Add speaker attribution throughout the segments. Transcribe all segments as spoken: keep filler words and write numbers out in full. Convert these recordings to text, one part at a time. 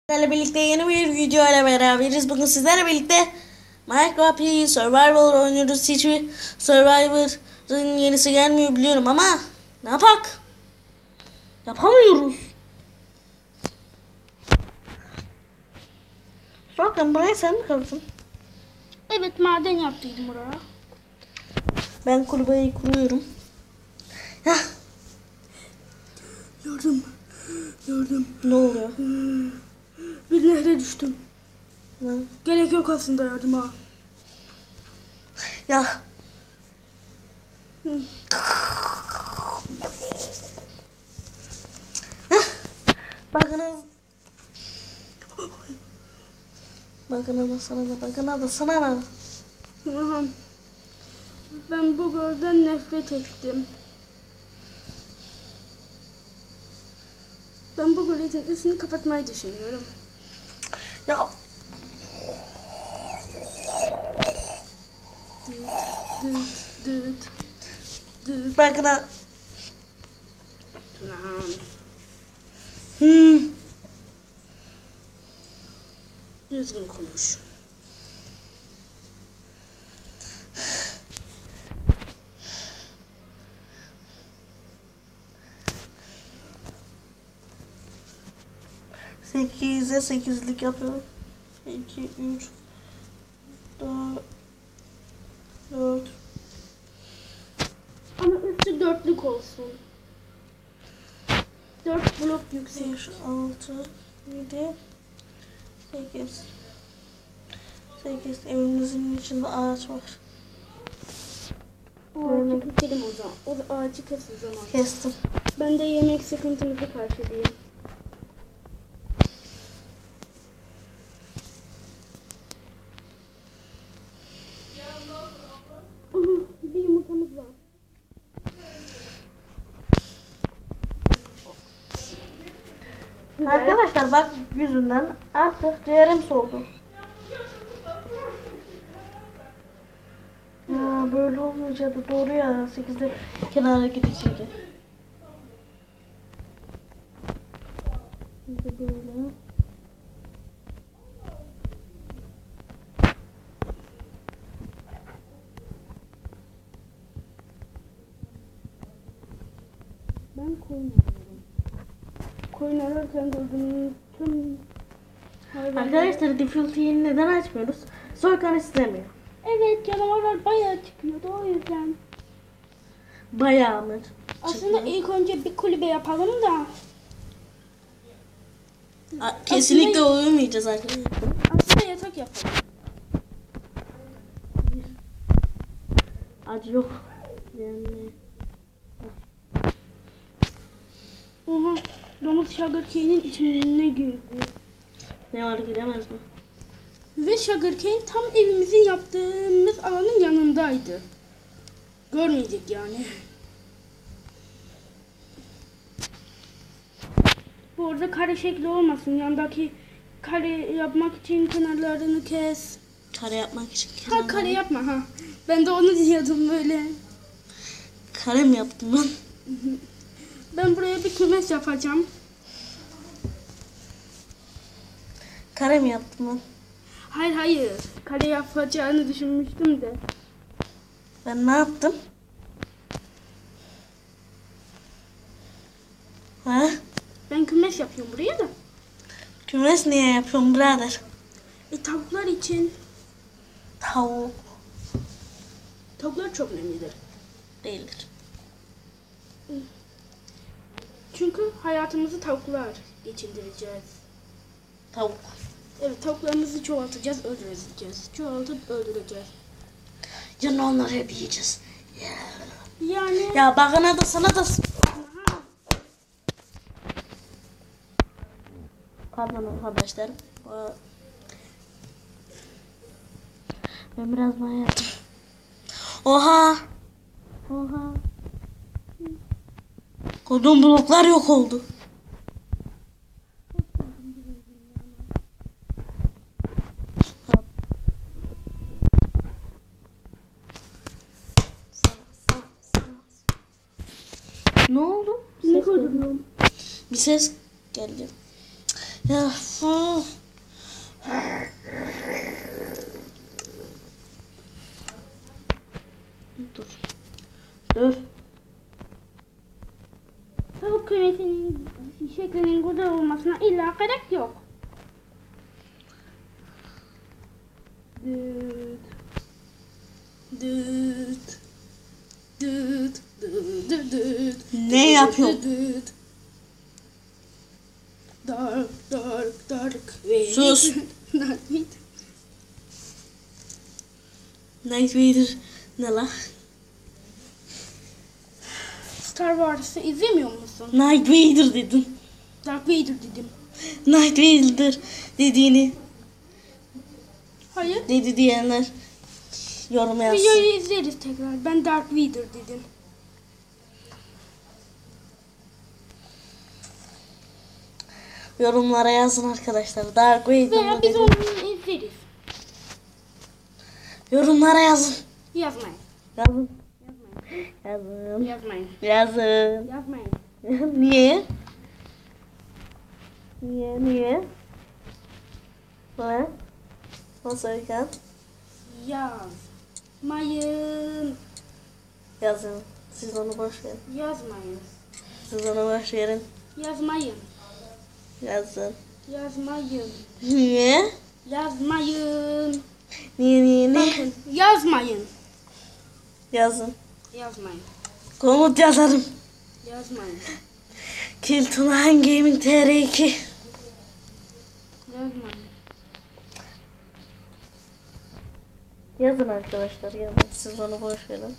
Speaker 1: Sizlerle birlikte yeni bir video ile beraberiz. Bugün sizlerle birlikte Minecraft Survival oynuyoruz. Hiçbir Survivor'ın yenisi gelmiyor biliyorum ama ne yapak? Yapamıyoruz. Bakın buraya sen mi kaldın?
Speaker 2: Evet, maden yaptıydım oraya.
Speaker 1: Ben kulübeyi kuruyorum. Hah.
Speaker 2: Yardım. Yardım.
Speaker 1: Ne oluyor?
Speaker 2: Bir nehre düştüm.
Speaker 1: Ne?
Speaker 2: Gerek yok aslında yardıma.
Speaker 1: Ya. Bakınız. Bakın da sana da bakın da sana da.
Speaker 2: Aha. Ben bu gölden nefret ettim. Ben bu gölün teknesini kapatmayı düşünüyorum.
Speaker 1: Ya.
Speaker 2: Dıt dıt dıt.
Speaker 1: Bakın da.
Speaker 2: Tamam.
Speaker 1: Hmm.
Speaker 2: Düzgün konuş.
Speaker 1: sekize sekizlik yapıyorum. iki, üç, dört, dört.
Speaker 2: Ama üstü dörtlük olsun. Dört blok yüksek.
Speaker 1: beş, altı, yedi, sekiz. sekiz. Evimizin içinde ağaç var.
Speaker 2: O ağacı keselim o zaman. O ağacı kes o zaman.
Speaker 1: Kestim.
Speaker 2: Ben de yemek sıkıntımızı karşılayayım. Bir yumurtamız var.
Speaker 1: Arkadaşlar bak yüzünden artık ciğerim soğudu. Ya böyle olmayacaktı doğru ya. sekizde kenara gidecekti. Şimdi böyle.
Speaker 2: Ben koyun alıyorum. Koyun alırken gördüğüm tüm hayvanları...
Speaker 1: Arkadaşlar difficulty'yi neden açmıyoruz? Soykan istemiyor.
Speaker 2: Evet, canavarlar bayağı çıkıyordu o yüzden.
Speaker 1: Bayağı mı?
Speaker 2: Aslında ilk önce bir kulübe yapalım da.
Speaker 1: A- Kesinlikle uyumayacağız arkadaşlar.
Speaker 2: Aslında yatak yapalım.
Speaker 1: Acı yok. Yani...
Speaker 2: Oha, domuz sugarcane'in içine girdi.
Speaker 1: Ne var giremez mi?
Speaker 2: Ve sugarcane tam evimizin yaptığımız alanın yanındaydı. Görmeyecek yani. Bu arada kare şekli olmasın. Yandaki kare yapmak için kenarlarını kes.
Speaker 1: Kare yapmak için.
Speaker 2: Ha, kare yapma ha. Ben de onu diyordum böyle.
Speaker 1: Kare mi yaptım ben?
Speaker 2: Ben buraya bir kümes yapacağım.
Speaker 1: Kare mi yaptım ben?
Speaker 2: Hayır hayır. Kare yapacağını düşünmüştüm de.
Speaker 1: Ben ne yaptım? Ha?
Speaker 2: Ben kümes yapıyorum buraya da.
Speaker 1: Kümes niye yapıyorum birader?
Speaker 2: E tavuklar için.
Speaker 1: Tavuk
Speaker 2: Tavuklar çok önemlidir.
Speaker 1: değildir.
Speaker 2: Çünkü hayatımızı tavuklar geçindireceğiz.
Speaker 1: Tavuk.
Speaker 2: Evet, tavuklarımızı çoğaltacağız, öldüreceğiz. Çoğaltıp öldüreceğiz.
Speaker 1: Yani onları hep yiyeceğiz.
Speaker 2: Yani...
Speaker 1: Ya bakana da sana da...
Speaker 2: Aha.
Speaker 1: Pardon arkadaşlar. Ben biraz maya yaptım. Oha. Oha. Koduğum bloklar yok oldu. Ne oldu?
Speaker 2: Ne koydum?
Speaker 1: Bir ses geldi. Ya. Hı.
Speaker 2: şeklinin güzel olmasına illa gerek yok. Düt. Düt. Düt. Düt. Düt. Düt.
Speaker 1: Ne yapıyor?
Speaker 2: Düt. Dark, dark, dark. Ve
Speaker 1: Sus. Night Vader ne la?
Speaker 2: Star Wars'ı izlemiyor musun?
Speaker 1: Night Vader dedin.
Speaker 2: Dark Vader dedim.
Speaker 1: Night Vader dediğini
Speaker 2: Hayır.
Speaker 1: dedi diyenler yorum yazsın.
Speaker 2: Videoyu izleriz tekrar. Ben Dark Vader dedim.
Speaker 1: Yorumlara yazın arkadaşlar. Dark Vader
Speaker 2: Veya
Speaker 1: mı
Speaker 2: biz
Speaker 1: dedin?
Speaker 2: onu izleriz.
Speaker 1: Yorumlara yazın.
Speaker 2: Yazmayın.
Speaker 1: Yazın.
Speaker 2: Yazmayın.
Speaker 1: Yazın.
Speaker 2: Yazmayın.
Speaker 1: Yazın.
Speaker 2: Yazmayın.
Speaker 1: Niye? Niye? Niye? Ne? Nasıl iken?
Speaker 2: Yazmayın.
Speaker 1: Yazın. Siz onu boş verin.
Speaker 2: Yazmayın.
Speaker 1: Siz onu boş verin.
Speaker 2: Yazmayın.
Speaker 1: Yazın.
Speaker 2: Yazmayın.
Speaker 1: Niye?
Speaker 2: Yazmayın.
Speaker 1: Niye niye niye?
Speaker 2: Bakın yazmayın.
Speaker 1: Yazın.
Speaker 2: Yazmayın.
Speaker 1: Komut yazarım.
Speaker 2: Yazmayın.
Speaker 1: Kiltunan Gaming T R iki.
Speaker 2: Yazmayın.
Speaker 1: Yazın arkadaşlar yazın. Siz onu boş verin.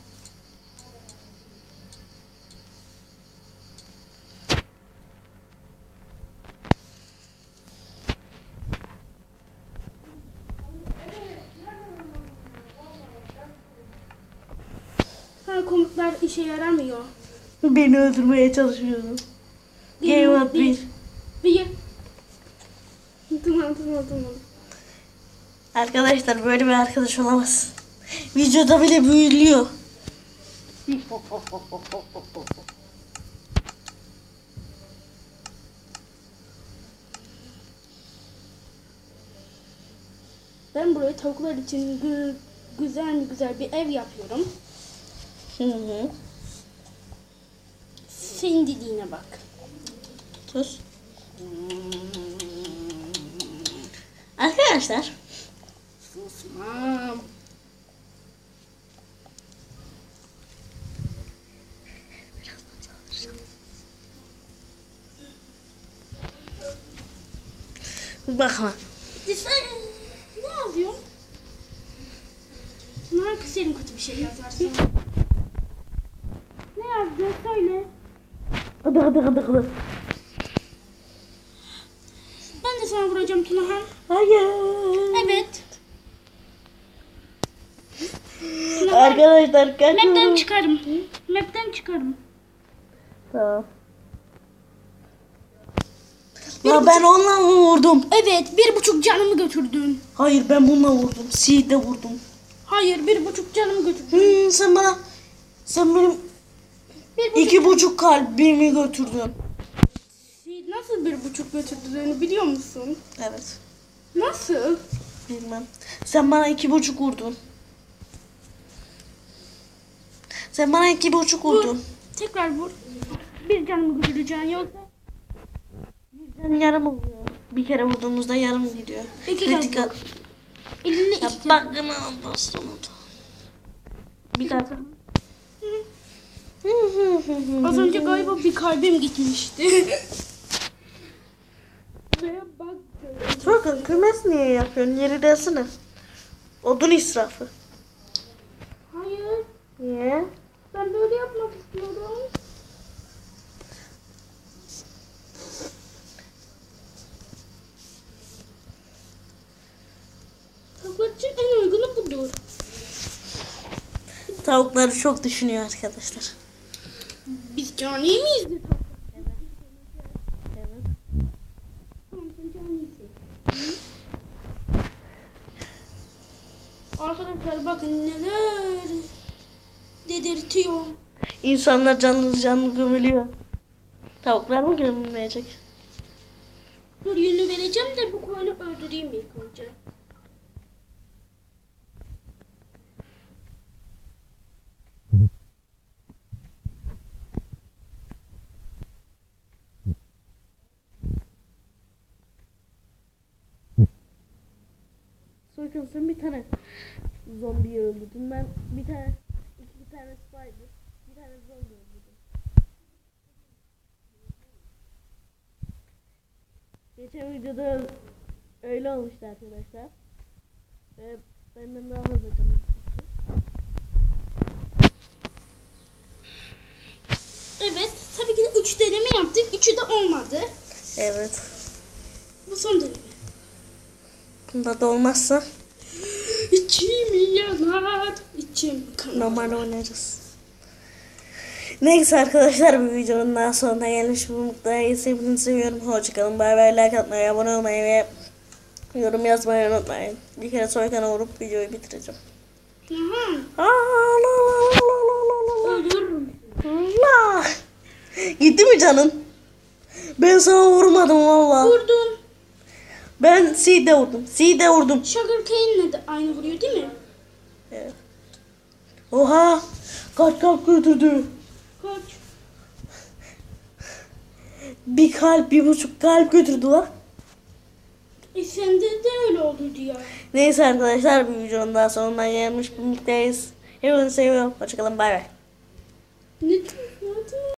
Speaker 2: Ha, komutlar işe yaramıyor.
Speaker 1: Beni öldürmeye çalışıyorum. Game of bir.
Speaker 2: Bir. Tamam tamam tamam.
Speaker 1: Arkadaşlar böyle bir arkadaş olamaz. Videoda bile büyülüyor.
Speaker 2: Ben buraya tavuklar için gü- güzel mi güzel bir ev yapıyorum.
Speaker 1: Hı hı.
Speaker 2: Senin dediğine bak.
Speaker 1: Sus. Arkadaşlar
Speaker 2: Susmam.
Speaker 1: bakma.
Speaker 2: Sen ne yazıyorsun? Sanki senin kötü bir şey yazarsın. Ne yazdın söyle.
Speaker 1: Hadi hadi hadi hadi.
Speaker 2: Ben de sana vuracağım Tunahan.
Speaker 1: Hayır.
Speaker 2: Evet.
Speaker 1: Arkadaşlar
Speaker 2: Map'ten
Speaker 1: kaçıyorum.
Speaker 2: çıkarım. Map'ten çıkarım.
Speaker 1: Tamam. Ya ben onunla mı vurdum?
Speaker 2: Evet, bir buçuk canımı götürdün.
Speaker 1: Hayır ben bununla vurdum. Seed'le vurdum.
Speaker 2: Hayır, bir buçuk canımı götürdün.
Speaker 1: Hmm, sen bana sen benim
Speaker 2: Bir buçuk.
Speaker 1: iki buçuk kalbimi götürdün.
Speaker 2: Şey, nasıl bir buçuk götürdüğünü biliyor musun?
Speaker 1: Evet.
Speaker 2: Nasıl?
Speaker 1: Bilmem. Sen bana iki buçuk vurdun. Sen bana iki buçuk
Speaker 2: Vur.
Speaker 1: vurdun.
Speaker 2: Tekrar vur. Bir canımı götüreceksin yoksa.
Speaker 1: Bizden yarım oluyor. Bir kere vurduğumuzda yarım gidiyor.
Speaker 2: İki
Speaker 1: Kritik
Speaker 2: kere.
Speaker 1: at.
Speaker 2: Elini
Speaker 1: Ya
Speaker 2: iki kere.
Speaker 1: bak ne bastım onu. Bir daha.
Speaker 2: Az önce galiba bir kalbim gitmişti. Buraya bak.
Speaker 1: Bakın kümes niye yapıyorsun? Yeri desene. Odun israfı.
Speaker 2: Hayır,
Speaker 1: Niye?
Speaker 2: ben böyle yapmak istiyorum. Tavuklar için en uygunu budur.
Speaker 1: Tavukları çok düşünüyor arkadaşlar.
Speaker 2: Biz cani miyiz? de tavuk?
Speaker 1: Evet.
Speaker 2: Tamam, sen canisin. Arkadaşlar bakın neler dedirtiyor.
Speaker 1: İnsanlar canlı canlı gömülüyor. Tavuklar mı gömülmeyecek?
Speaker 2: Dur yünü vereceğim de bu koyunu öldüreyim ilk önce.
Speaker 1: öldürdükten sonra bir tane zombiyi öldürdüm. Ben bir tane, iki tane spider, bir tane zombi öldürdüm. Geçen videoda öyle olmuştu arkadaşlar. Ve benden daha fazla canım.
Speaker 2: Evet, tabii ki de üç deneme yaptık. Üçü de olmadı.
Speaker 1: Evet.
Speaker 2: Bu son deneme.
Speaker 1: Bunda da olmazsa
Speaker 2: İçim yanar, içim kanar.
Speaker 1: normal oynarız. Neyse arkadaşlar, bu videonun daha sonuna gelmiş bulunmaktayız. Hepinizi seviyorum. Hoşçakalın. Bay bay, like atmayı, abone olmayı ve yorum yazmayı unutmayın. Bir kere soykana vurup videoyu bitireceğim.
Speaker 2: Aha,
Speaker 1: Aa, la, la, la, la, la, la.
Speaker 2: ölürüm.
Speaker 1: La. Gitti mi canın? Ben sana vurmadım valla.
Speaker 2: Vurdum.
Speaker 1: Ben C'de vurdum. C'de vurdum.
Speaker 2: Sugar Cane'le de aynı vuruyor değil mi?
Speaker 1: Evet. Oha. Kaç kalp götürdü.
Speaker 2: Kaç?
Speaker 1: Bir kalp, bir buçuk kalp götürdü lan.
Speaker 2: E sende de öyle olurdu ya.
Speaker 1: Neyse arkadaşlar, bir videonun daha sonuna gelmiş bulunmaktayız. Hepinizi seviyorum. Hoşçakalın. Bay bay.
Speaker 2: Ne diyorsun?